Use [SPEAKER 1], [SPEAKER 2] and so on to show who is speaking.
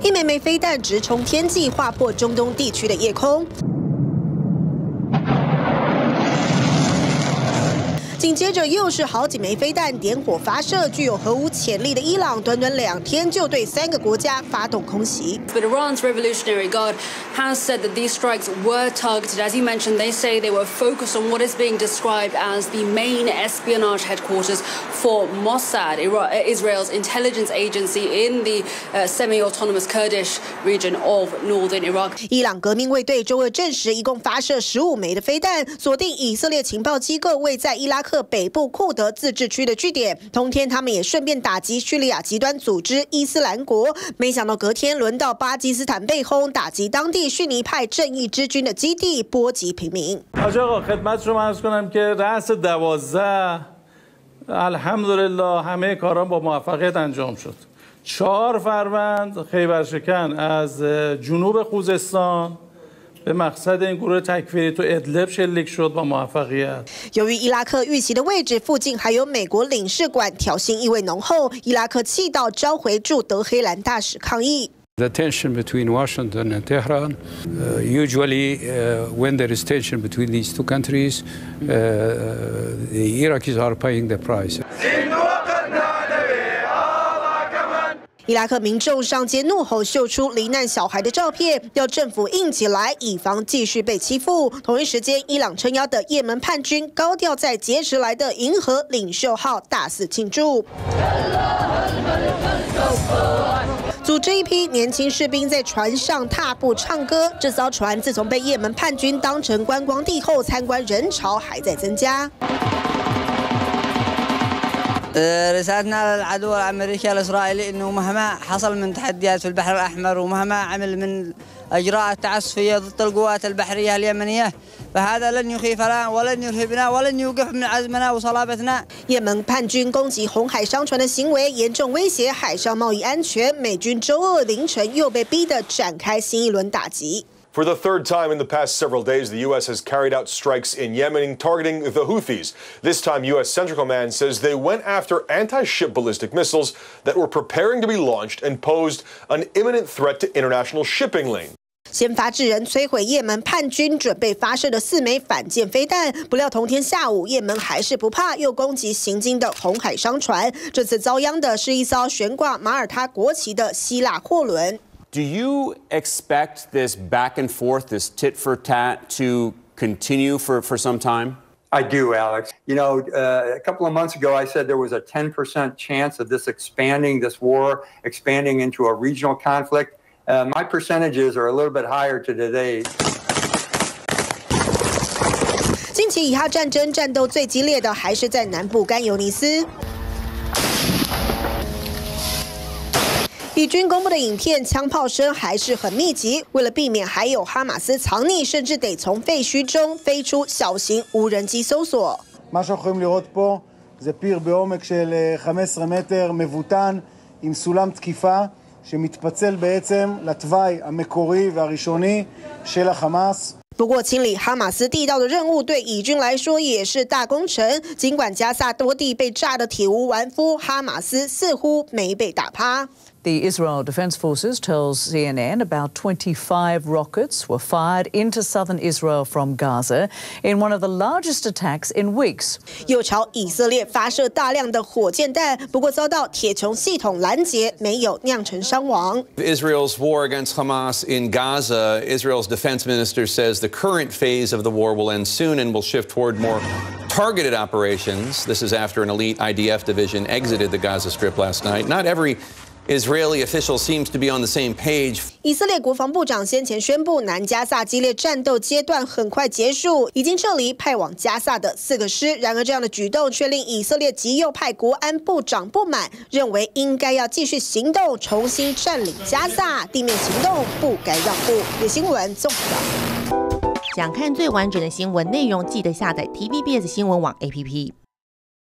[SPEAKER 1] 一枚枚飞弹直冲天际，划破中东地区的夜空。 紧接着又是好几枚飞弹点火发射，具有核武潜力的伊朗，短短2天就对3个国家发动空袭。
[SPEAKER 2] But Iran's Revolutionary Guard has said that these strikes were targeted. As you mentioned, they say they were focused on what is being described as the main espionage headquarters for Mossad, Israel's intelligence agency in the semi-autonomous Kurdish region of northern Iraq.
[SPEAKER 1] 伊朗革命卫队周二证实，一共发射15枚的飞弹，锁定以色列情报机构位在伊拉克北部库德自治区的据点。同天，他们也顺便打击叙利亚极端组织伊斯兰国。没想到隔天轮到巴基斯坦被轰，打击当地逊尼派正义之军的基地，波及平民。
[SPEAKER 3] خدمت شما عرض کنم که رأس 12 الحمدلله همه کاران با موفقیت انجام شد. 4 فروند خیبرشکن از جنوب خوزستان به مقصد این گروه تکفیری تو ادلب شلیک شد با موفقیت.
[SPEAKER 1] 由于伊拉克遇袭的位置附近还有美国领事馆，挑衅意味浓厚，伊拉克气到召回驻德黑兰大使抗议。
[SPEAKER 4] The tension between Washington and Tehran, usually when there is tension between these two countries, the Iraqis are paying the price.
[SPEAKER 1] 伊拉克民众上街怒吼，秀出罹难小孩的照片，要政府硬起来，以防继续被欺负。同一时间，伊朗撑腰的也门叛军高调在劫持来的银河领袖号大肆庆祝。 组织一批年轻士兵在船上踏步唱歌。这艘船自从被也门叛军当成观光地后，参观人潮还在增加。
[SPEAKER 5] رسالتنا للعدو الامريكي الاسرائيلي انه مهما حصل من تحديات في البحر الاحمر ومهما عمل من اجراءات تعسفيه ضد القوات البحريه اليمنيه فهذا لن يخيفنا ولن يرهبنا ولن يوقف من عزمنا وصلابتنا。
[SPEAKER 1] 也门叛军攻击红海商船的行为严重威胁海上贸易安全，美军周二凌晨又被逼得展开新一轮打击。
[SPEAKER 6] For the third time in the past several days, the U.S. has carried out strikes in Yemen targeting the Houthis. This time, U.S. Central Command says they went after anti-ship ballistic missiles that were preparing to be launched and posed an imminent threat to international shipping lane.
[SPEAKER 1] 先发制人摧毁也门叛军准备发射的4枚反舰飞弹，不料同天下午，也门还是不怕，又攻击行经的红海商船。这次遭殃的是一艘悬挂马耳他国旗的希腊货轮。
[SPEAKER 7] Do you expect this back and forth, this tit for tat, to continue for some time?
[SPEAKER 8] I do, Alex. You know, a couple of months ago, I said there was a 10% chance of this war expanding into a regional conflict. My percentages are a little bit higher to today.
[SPEAKER 1] 近期以哈战争战斗最激烈的还是在南部甘尤尼斯。 以军公布的影片，枪炮声还是很密集。为了避免还有哈马斯藏匿，甚至得从废墟中飞出小型无人机搜索。
[SPEAKER 9] מה שאנחנו יכולים לראות פה זה פיר בעומק של 15 מטר מבוטן עם סולם תקיפה שמתפצל בעצם לתוואי המקורי והראשוני של החמאס.
[SPEAKER 1] 不过，清理哈马斯地道的任务对以军来说也是大工程。尽管加萨多地被炸得体无完肤，哈马斯似乎没被打趴。
[SPEAKER 10] The Israel Defense Forces tells CNN about 25 rockets were fired into southern Israel from Gaza in one of the largest attacks in weeks.
[SPEAKER 1] 又朝以色列发射大量的火箭弹，不过遭到铁穹系统拦截，没有酿成伤亡。
[SPEAKER 11] Israel's war against Hamas in Gaza, Israel's defense minister says the current phase of the war will end soon and will shift toward more targeted operations. This is after an elite IDF division exited the Gaza Strip last night. Not every Israeli official seems to be on the same page.
[SPEAKER 1] 以色列国防部长先前宣布，南加萨激烈战斗阶段很快结束，已经撤离派往加萨的4个师。然而，这样的举动却令以色列极右派国安部长不满，认为应该要继续行动，重新占领加萨。地面行动不该让步。有新闻综合报道。
[SPEAKER 12] 想看最完整的新闻内容，记得下载 TVBS 新闻网 APP。